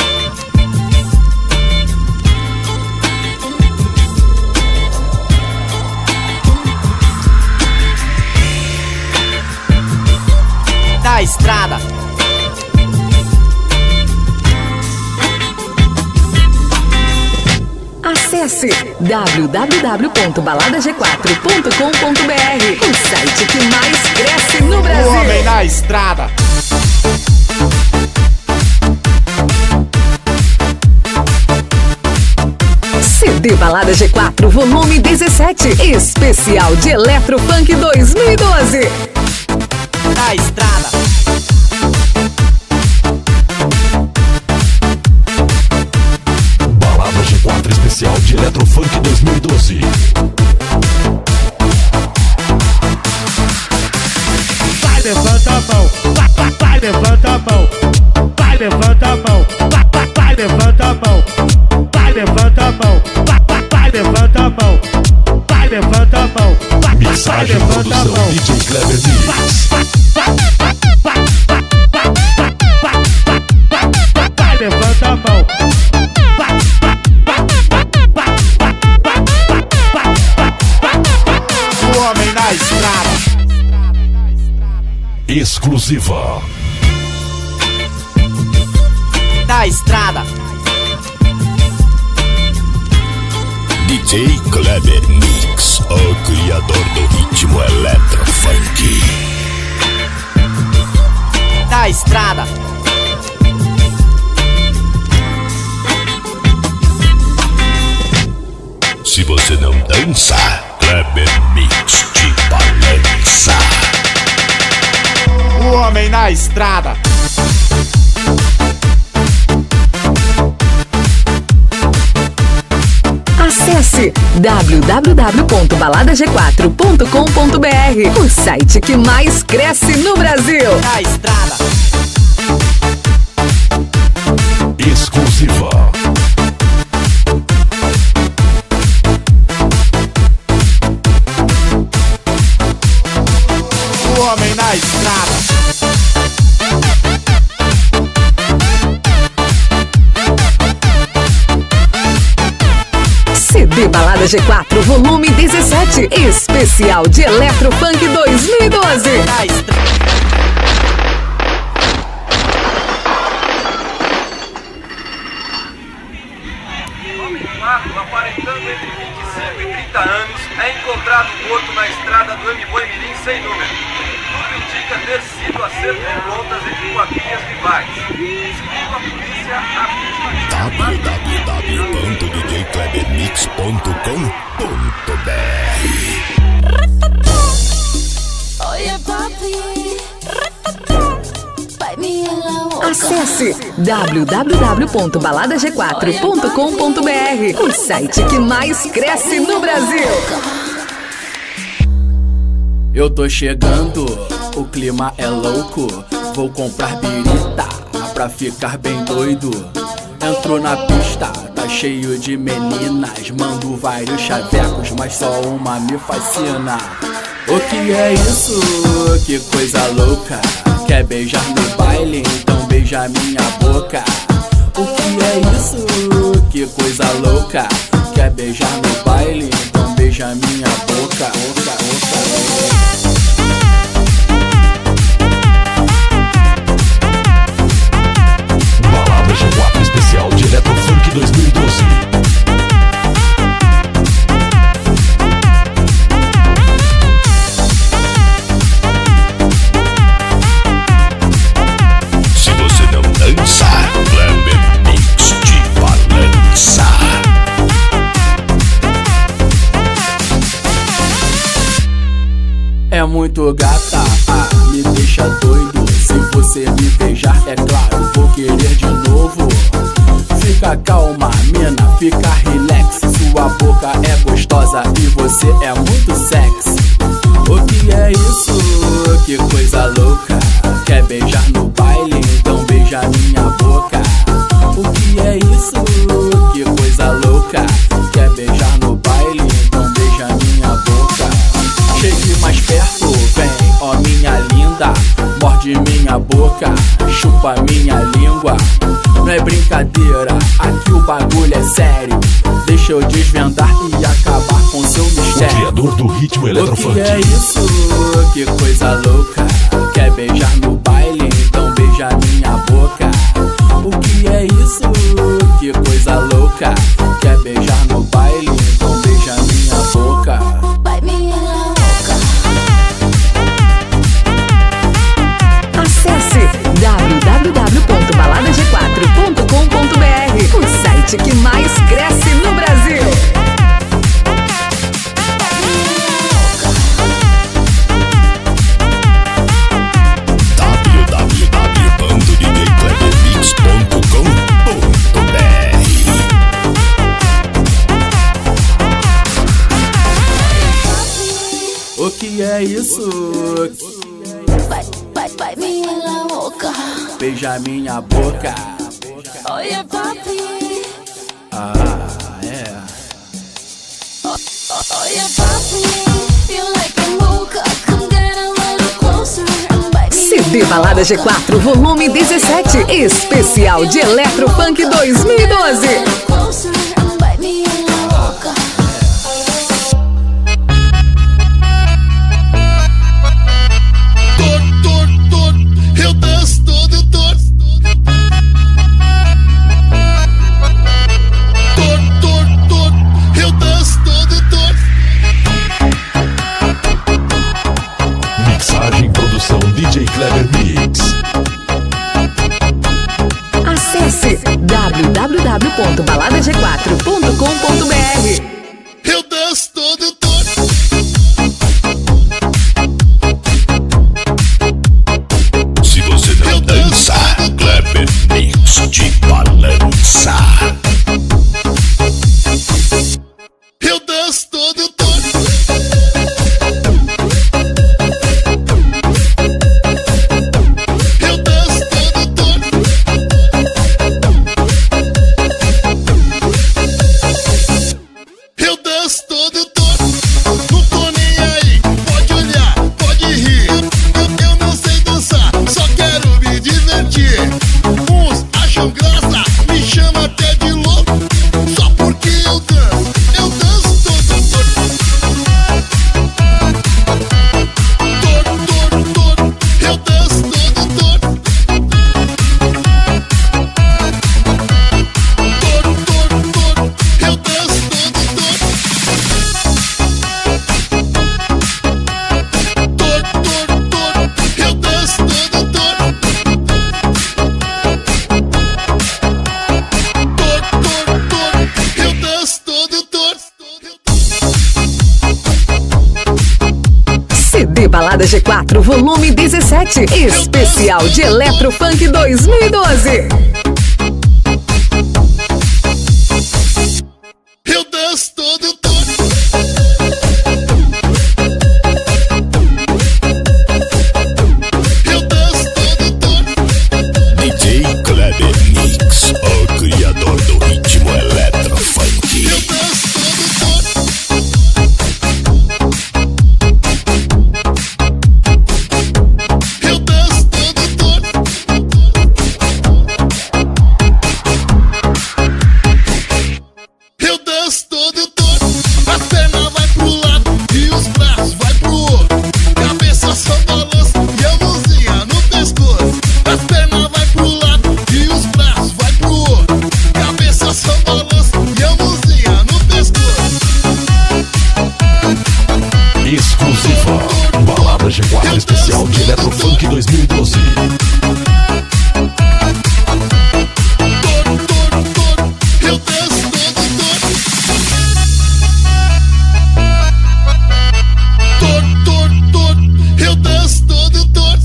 [SPEAKER 5] Da estrada.
[SPEAKER 1] Acesse w w w ponto balada g quatro ponto com ponto b r, o site que mais cresce no
[SPEAKER 5] O homem
[SPEAKER 1] Brasil.
[SPEAKER 5] na estrada.
[SPEAKER 1] C D Balada G quatro, volume dezessete, especial de Electrofunk dois mil e doze.
[SPEAKER 5] Da estrada.
[SPEAKER 6] Balada G quatro especial de Electrofunk dois mil e doze.
[SPEAKER 7] vai, levanta a mão, vai, vai, vai, levanta a mão, vai, levanta a mão, vai, vai, vai, levanta a mão, vai, levanta a mão, vai, vai, vai, levanta a mão, vai, levanta a mão, vai, vai, vai,
[SPEAKER 6] Mixagem,
[SPEAKER 7] levanta a
[SPEAKER 6] produção
[SPEAKER 7] mão.
[SPEAKER 6] D J Kleber Mix.
[SPEAKER 7] Vai, levanta a mão. Vai,
[SPEAKER 5] O homem na estrada.
[SPEAKER 6] Exclusiva.
[SPEAKER 5] Da estrada.
[SPEAKER 3] D J Kleber Mix, o criador do ritmo Electrofunk.
[SPEAKER 5] Da estrada.
[SPEAKER 3] dança, Kleber Mix de balança.
[SPEAKER 14] O homem na estrada.
[SPEAKER 1] Acesse w w w ponto balada g quatro ponto com ponto b r, o site que mais cresce no Brasil.
[SPEAKER 14] Na estrada.
[SPEAKER 6] Exclusiva.
[SPEAKER 14] O homem na estrada.
[SPEAKER 1] C D Balada G quatro, volume dezessete, especial de Electrofunk dois mil e doze.
[SPEAKER 14] Na estrada.
[SPEAKER 15] Homem magro, aparentando entre vinte e cinco e trinta anos, é encontrado morto na estrada do M-Boi Mirim sem número. Tudo indica ter sido acerto de contas entre quadrilhas rivais. Segundo a polícia, a vítima...
[SPEAKER 3] w w w ponto d j kleber mix ponto com ponto b r.
[SPEAKER 1] Acesse w w w ponto balada g quatro ponto com ponto b r, o site que mais cresce no Brasil.
[SPEAKER 16] Eu tô chegando, o clima é louco. Vou comprar birita pra ficar bem doido. Entro na pista, tá cheio de meninas. Mando vários chavecos, mas só uma me fascina. O que é isso? Que coisa louca. Quer beijar no baile? Então beija minha boca. O que é isso? Que coisa louca. Quer beijar no baile? Então beija minha boca. Oca, oca, oca.
[SPEAKER 6] Balada G quatro especial de Electrofunk dois mil e doze.
[SPEAKER 3] Se você não dança, Kleber Mix de balança.
[SPEAKER 16] É muito gata, ah, me deixa doido. Se você me beijar, é claro, vou querer de novo. Fica calma, mina, fica relax. Sua boca é gostosa e você é muito sexy. O que é isso? Que coisa louca. Quer beijar no baile? Então beija minha boca. O que é isso? Que coisa louca. Quer beijar no baile? Então beija minha boca. Chegue mais perto, vem, ó minha linda. Morde minha boca, chupa minha língua. Não é brincadeira, aqui o bagulho é sério. Deixa eu desvendar e acabar com seu mistério.
[SPEAKER 6] O criador do ritmo Electrofunk.
[SPEAKER 16] O que é isso? Que coisa louca. Quer beijar no baile? Então beija minha boca. O que é isso? Que coisa louca. Quer beijar no baile? Então beija minha boca.
[SPEAKER 1] Acesse w w w ponto balada g quatro ponto com ponto b r, o site que mais cresce no Brasil.
[SPEAKER 3] w w w ponto d j kleber mix ponto com ponto b r.
[SPEAKER 16] O que é isso?
[SPEAKER 10] Vai minha boca.
[SPEAKER 16] Beija minha boca.
[SPEAKER 10] Olha, papi.
[SPEAKER 16] Ah, é.
[SPEAKER 10] Olha, papi. You like a mocha. Come get a little closer.
[SPEAKER 1] C D Balada G quatro, volume dezessete, especial de Electrofunk dois mil e doze.
[SPEAKER 11] Eu danço todo, eu torço. Todo, todo, todo. Eu danço todo, eu torço.
[SPEAKER 6] Mixagem e produção D J Kleber Mix.
[SPEAKER 1] Acesse w w w ponto balada g quatro ponto com ponto b r.
[SPEAKER 11] Eu danço todo.
[SPEAKER 1] Balada G quatro, volume dezessete, especial de Eletrofunk dois mil e doze.
[SPEAKER 11] Eu danço todo todo. Eu danço todo todo.
[SPEAKER 3] D J Kleber Mix, o criador do ritmo Eletrofunk.
[SPEAKER 11] Eu danço todo todo. Eu danço todo todo. Eu danço todo todo. As pernas vai pro lado e os braços vai pro outro. Cabeça só balança e a mãozinha no pescoço. As pernas vai pro lado e os braços vai pro outro. Cabeça só balança e a mãozinha no pescoço.
[SPEAKER 6] Exclusiva. Balada G quatro especial de Eletrofunk dois mil e doze.
[SPEAKER 11] Eu danço todo todo. Todo, todo, todo. Eu danço todo todo.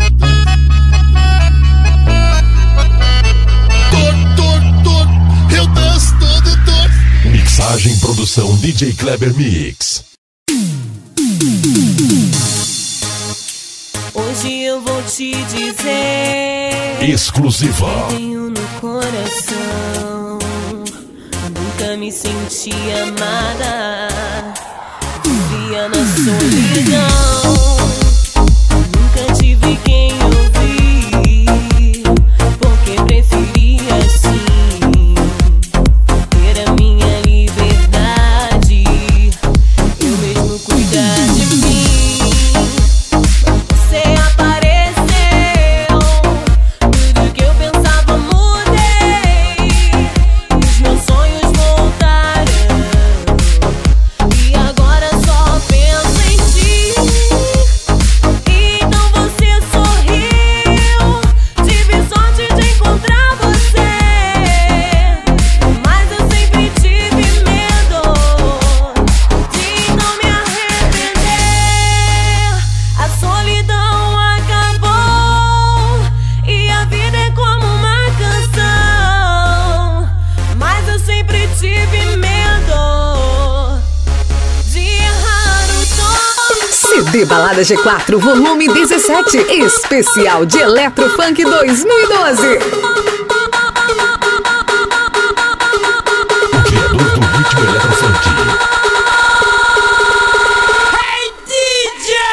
[SPEAKER 11] Todo, todo, todo. Eu danço todo todo.
[SPEAKER 6] Mixagem, produção D J Kleber Mix.
[SPEAKER 10] Hoje eu vou te dizer
[SPEAKER 6] Exclusiva.
[SPEAKER 10] que tenho no coração. Nunca me senti amada, vivia na solidão. Nunca tive quem ouvir, porque preferia assim ter a minha liberdade, eu mesmo cuidar de mim. Você apareceu, tudo que eu pensava mudei, os meus sonhos voltaram, e agora só penso em ti. Então você sorriu, tive sorte de encontrar você, mas eu sempre tive medo de não me arrepender. A solidão acabou e a vida é como uma canção, mas eu sempre tive medo de errar o tom.
[SPEAKER 1] C D Balada G quatro, volume dezessete, especial de Eletrofunk dois mil e doze.
[SPEAKER 6] O criador do ritmo Eletrofunk.
[SPEAKER 5] Hey D J!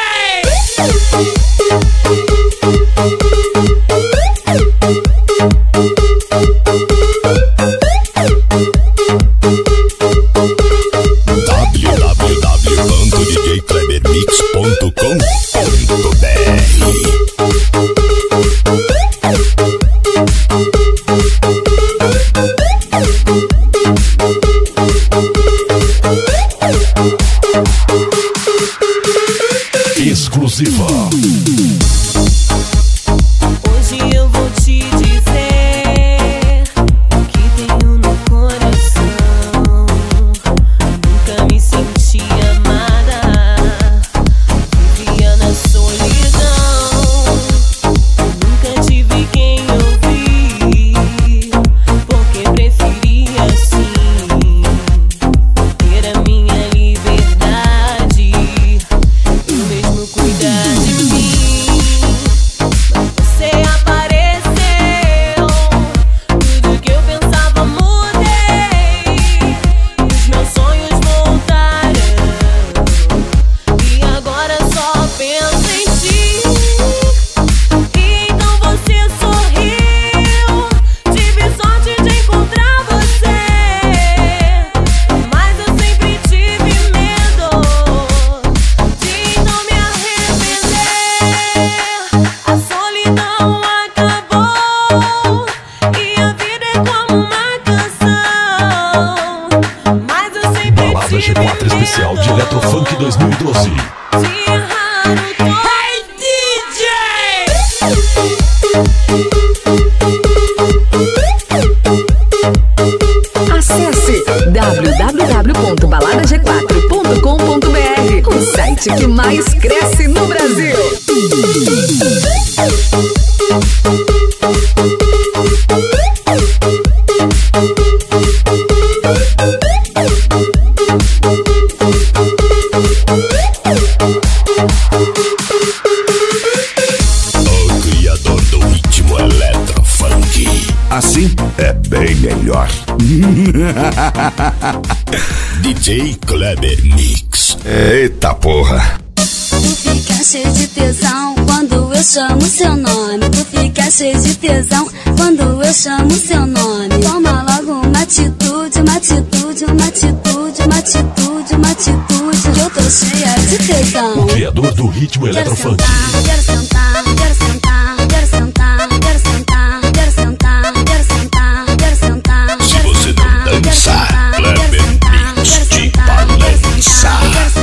[SPEAKER 3] w w w ponto d j kleber mix ponto com ponto b r.
[SPEAKER 6] Exclusiva.
[SPEAKER 10] Hoje eu vou te dizer que tenho no coração. Nunca me senti amada, vivia na solidão. Nunca tive quem ouvir, porque preferia assim ter a minha liberdade, eu mesmo cuidar de mim. Você apareceu, tudo que eu pensava mudei, os meus sonhos voltaram, e agora só penso em ti. Então você sorriu, tive sorte de encontrar você, mas eu sempre tive medo de não me arrepender. A solidão acabou e a vida é como uma canção, mas eu sempre
[SPEAKER 6] Balada G quatro
[SPEAKER 10] tive
[SPEAKER 6] especial de
[SPEAKER 10] medo
[SPEAKER 6] Eletrofunk dois mil e doze.
[SPEAKER 10] de errar o tom.
[SPEAKER 5] Hey D J!
[SPEAKER 1] Acesse w w w ponto balada g quatro ponto com ponto b r, o site site que mais cresce no Brasil.
[SPEAKER 3] O criador do ritmo eletrofunk.
[SPEAKER 6] Assim é bem melhor.
[SPEAKER 3] D J Kleber Mix.
[SPEAKER 6] Eita porra.
[SPEAKER 4] Tu fica cheio de tesão quando eu chamo seu nome. Tu fica cheio de tesão quando eu chamo seu nome. Toma logo uma atitude, uma atitude, uma atitude, uma atitude, uma atitude, que eu tô cheia de tesão.
[SPEAKER 6] O criador do ritmo eletrofunk.
[SPEAKER 4] Quero sentar, quero sentar, quero sentar, quero sentar, quero sentar, quero sentar, quero sentar.
[SPEAKER 3] Se você não dançar, Kleber Mix te balança.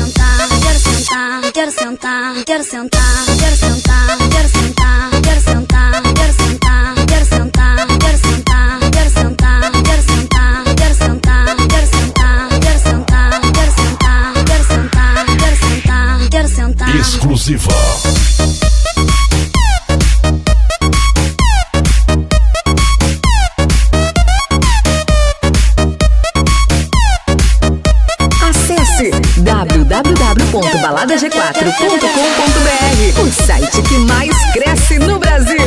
[SPEAKER 4] Quero sentar, quero sentar, quero sentar, quero sentar, quero sentar, quero sentar, quero sentar, quero sentar, quero sentar, quero sentar, quero sentar, quero sentar, quero sentar, quero sentar, quero sentar, quero sentar, quero sentar.
[SPEAKER 6] Exclusiva.
[SPEAKER 1] Acesse w w w ponto balada g quatro ponto com ponto b r, o site que mais cresce no Brasil.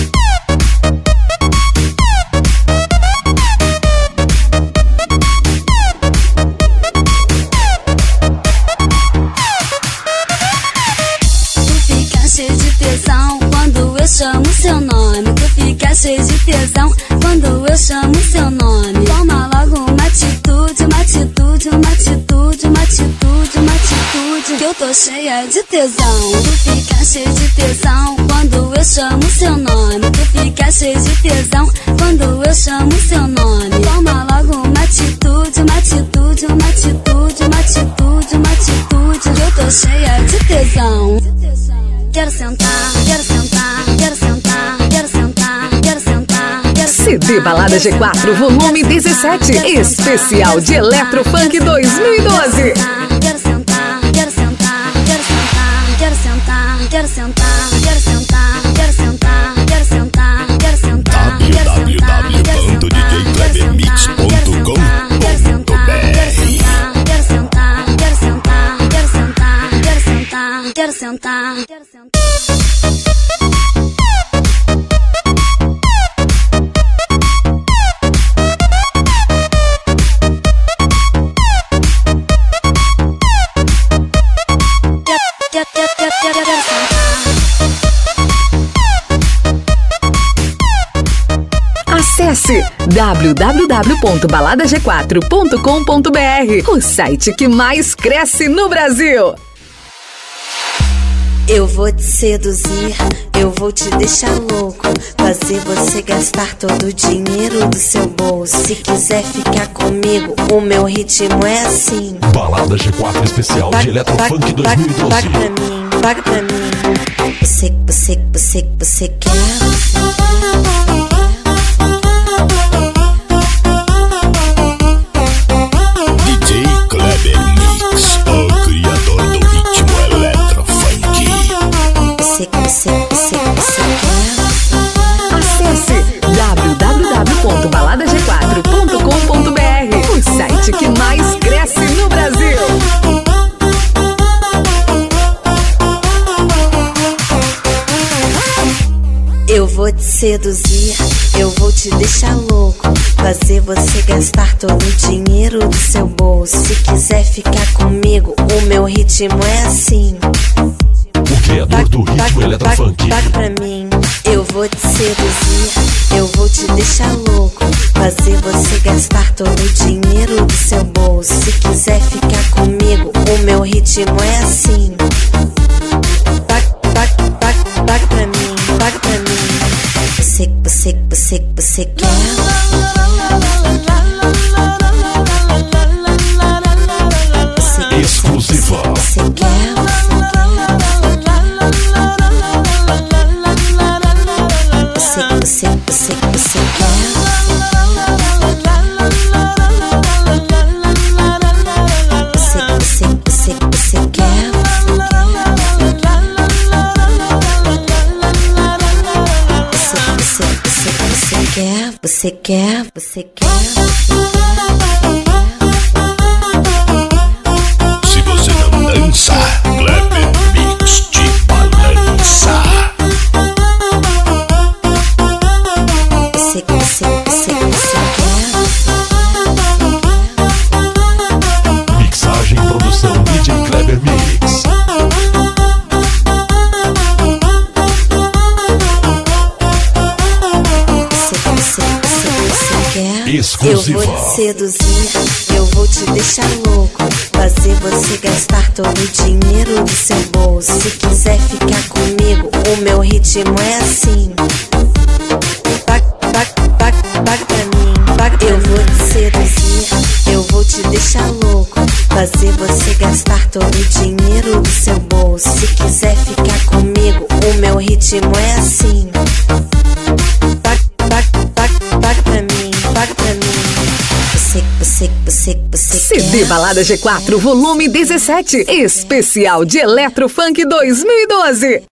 [SPEAKER 4] Tu fica cheio de tesão quando eu chamo seu nome. Tu fica cheio de tesão quando eu chamo seu nome. Toma logo uma atitude, uma atitude, uma atitude, uma atitude, uma atitude, que eu tô cheia de tesão. Tu fica cheio de tesão quando eu chamo seu nome. Tu fica cheio de tesão quando eu chamo seu nome. Toma logo uma atitude, uma atitude, uma atitude, uma atitude, uma atitude, que eu tô cheia de tesão. Quero sentar, quero sentar, quero sentar, quero sentar, quero sentar, quero sentar.
[SPEAKER 1] C D Balada G quatro, volume dezessete, especial de Eletrofunk dois mil e doze.
[SPEAKER 4] Quero sentar, quero sentar, quero sentar, quero sentar, quero sentar, quero sentar, quero sentar, quero sentar, quero sentar,
[SPEAKER 3] w w w ponto d j kleber mix ponto com ponto b r.
[SPEAKER 4] quero sentar, quero sentar, quero sentar, quero sentar, quero sentar, quero sentar.
[SPEAKER 1] Acesse w w w ponto balada g quatro ponto com ponto b r, o site que mais cresce no Brasil.
[SPEAKER 17] Eu vou te seduzir, eu vou te deixar louco, fazer você gastar todo o dinheiro do seu bolso. Se quiser ficar comigo, o meu ritmo é assim.
[SPEAKER 6] Balada G quatro especial de Eletrofunk dois mil e doze.
[SPEAKER 17] Paga pra mim, paga pra mim. Você, você, você, você quer?
[SPEAKER 3] D J Kleber Mix, o criador do ritmo eletrofunk.
[SPEAKER 17] Você, você, você, você quer?
[SPEAKER 1] Acesse w w w ponto balada g quatro ponto com ponto b r, o site que mais cresce no Brasil.
[SPEAKER 17] Eu vou te seduzir, eu vou te deixar louco, fazer você gastar todo o dinheiro do seu bolso. Se quiser ficar comigo, o meu ritmo é assim.
[SPEAKER 6] O criador do ritmo eletrofunk.
[SPEAKER 17] Paga pra mim, eu vou te seduzir, eu vou te deixar louco, fazer você gastar todo o dinheiro do seu bolso. Se quiser ficar comigo, o meu ritmo é assim. Paga, paga, paga, paga pra mim, paga pra mim. Você, você, você, você quer? Você,
[SPEAKER 6] exclusiva.
[SPEAKER 17] Você quer? Você, você, você, você quer? Você, você, você, você quer? você quer, você quer.
[SPEAKER 3] Se você não dança, Kleber Mix te balança.
[SPEAKER 17] Você, você, você, você quer.
[SPEAKER 6] Mixagem, produção, D J Kleber Mix. Exclusiva.
[SPEAKER 17] Eu vou te seduzir, eu vou te deixar louco, fazer você gastar todo o dinheiro do seu bolso. Se quiser ficar comigo, o meu ritmo é assim. Paga, paga, paga, paga pra mim, paga pra eu mim. Vou te seduzir, eu vou te deixar louco, fazer você gastar todo o dinheiro do seu bolso. Se quiser ficar comigo, o meu ritmo é assim. Paga, paga, paga, paga pra mim, paga pra mim. Você, você, você, você
[SPEAKER 1] C D
[SPEAKER 17] quer.
[SPEAKER 1] Balada G quatro, volume dezessete, especial de Eletro Funk dois mil e doze.